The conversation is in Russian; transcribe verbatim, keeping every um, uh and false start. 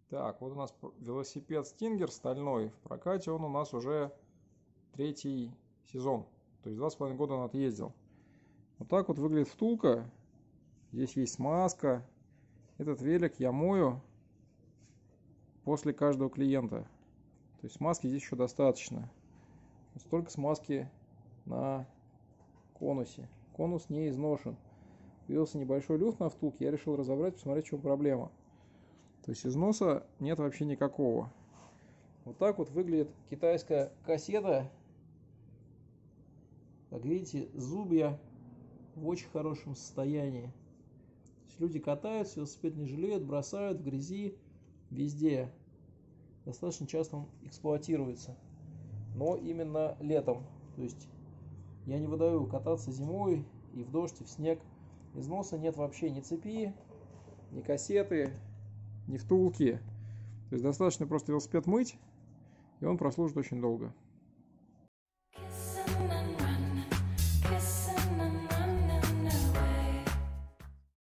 Так, вот у нас велосипед Stinger стальной. В прокате он у нас уже третий сезон. То есть два с половиной года он отъездил. Вот так вот выглядит втулка. Здесь есть смазка. Этот велик я мою после каждого клиента. То есть смазки здесь еще достаточно. Вот столько смазки на конусе. Конус не изношен. Появился небольшой люфт на втулке. Я решил разобрать, посмотреть, в чем проблема. То есть износа нет вообще никакого. Вот так вот выглядит китайская кассета. Как видите, зубья в очень хорошем состоянии. То есть люди катаются, велосипед не жалеют, бросают в грязи, везде. Достаточно часто он эксплуатируется. Но именно летом. То есть я не выдаю кататься зимой и в дождь, и в снег. Износа нет вообще ни цепи, ни кассеты, ни втулки. То есть достаточно просто велосипед мыть, и он прослужит очень долго.